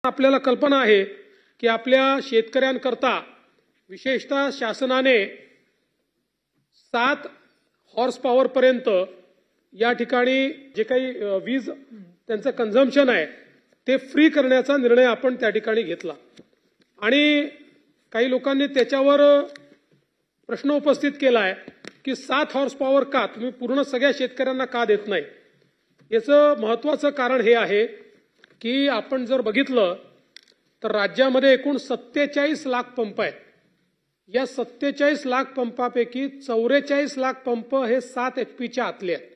आपल्याला कल्पना आहे की आपल्या शेतकऱ्यांकरता विशेषतः शासनाने 7 हॉर्स पॉवर पर्यंत या ठिकाणी जे काही वीज त्यांचं कन्झम्पशन आहे ते फ्री करण्याचा निर्णय आपण त्या ठिकाणी घेतला आणि काही लोकांनी त्याच्यावर प्रश्न उपस्थित केला आहे की 7 हॉर्स पॉवर का तुम्ही पूर्ण सगळ्या शेतकऱ्यांना का देत नाही। याचं महत्त्वाचं कारण हे आहे की आपण जर बघितलं तर राज्यामध्ये एकूण 47 लाख पंप आहेत। या 47 लाख पंपापैकी 44 लाख पंप हे 7 HP आतले आहेत,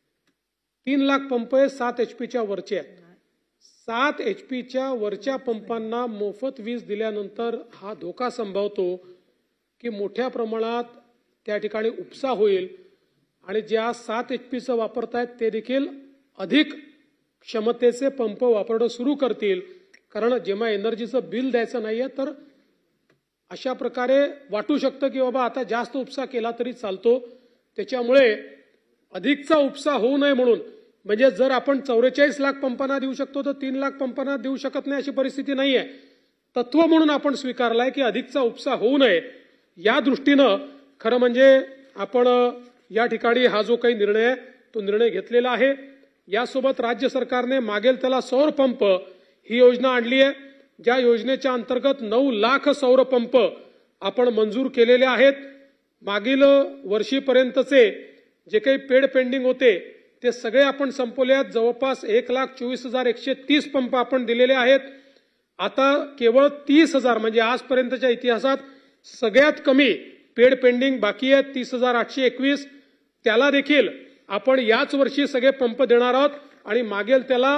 3 लाख पंप हे 7 HP वरचे आहेत। 7 HP वरच्या पंपांना मोफत वीज दिल्यानंतर हा धोका संभवतो की मोठ्या प्रमाणात त्या ठिकाणी उपसा होईल आणि ज्या 7 HP वापरतायत ते देखील अधिक क्षमतेचे पंप वापरणं सुरू करतील, कारण जेव्हा एनर्जीचं बिल द्यायचं नाहीये तर अशा प्रकारे वाटू शकतं की बाबा आता जास्त उपसा केला तरी चालतो। त्याच्यामुळे अधिकचा उपसा होऊ नये म्हणून, म्हणजे जर आपण 44 लाख पंपांना देऊ शकतो तर 3 लाख पंपांना देऊ शकत नाही अशी परिस्थिती नाहीये। तत्व म्हणून आपण स्वीकारलाय की अधिकचा उपसा होऊ नये या दृष्टीनं खरं म्हणजे आपण या ठिकाणी हा जो काही निर्णय आहे तो निर्णय घेतलेला आहे। यासोबत राज्य सरकारने मागेल त्याला सौर पंप ही योजना आणली आहे, ज्या योजनेच्या अंतर्गत 9 लाख सौर पंप आपण मंजूर केलेले आहेत। मागील वर्षीपर्यंतचे जे काही पेड पेंडिंग होते ते सगळे आपण संपवले आहेत। जवळपास 1,24,130 पंप आपण दिलेले आहेत। आता केवळ 30,000 म्हणजे आजपर्यंतच्या इतिहासात सगळ्यात कमी पेड पेंडिंग बाकी आहे 30,821, त्याला देखील आपण याच वर्षी सगळे पंप देणार आहोत आणि मागेल त्याला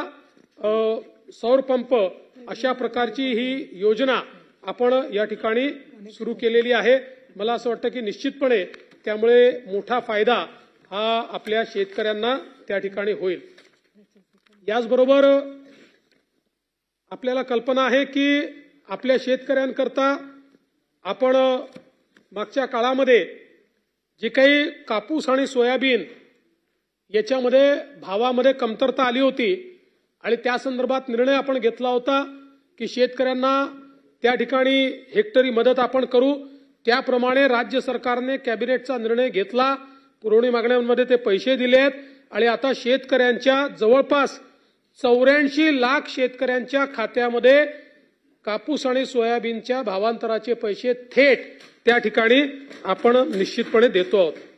सौर पंप अशा प्रकारची ही योजना आपण या ठिकाणी सुरू केलेली आहे। मला असं वाटतं की निश्चितपणे त्यामुळे मोठा फायदा हा आपल्या शेतकऱ्यांना त्या ठिकाणी होईल। याचबरोबर आपल्याला कल्पना आहे की आपल्या शेतकऱ्यांकरता आपण मागच्या काळामध्ये जे काही कापूस आणि सोयाबीन याच्यामध्ये भावामध्ये कमतरता आली होती आणि त्या संदर्भात निर्णय आपण घेतला होता की शेतकऱ्यांना त्या ठिकाणी हेक्टरी मदत आपण करू। त्याप्रमाणे राज्य सरकारने कॅबिनेटचा निर्णय घेतला, पुरवणी मागण्यांमध्ये ते पैसे दिले आहेत आणि आता शेतकऱ्यांच्या जवळपास 84 लाख शेतकऱ्यांच्या खात्यामध्ये कापूस आणि सोयाबीनच्या भावांतराचे पैसे थेट त्या ठिकाणी आपण निश्चितपणे देतो आहोत।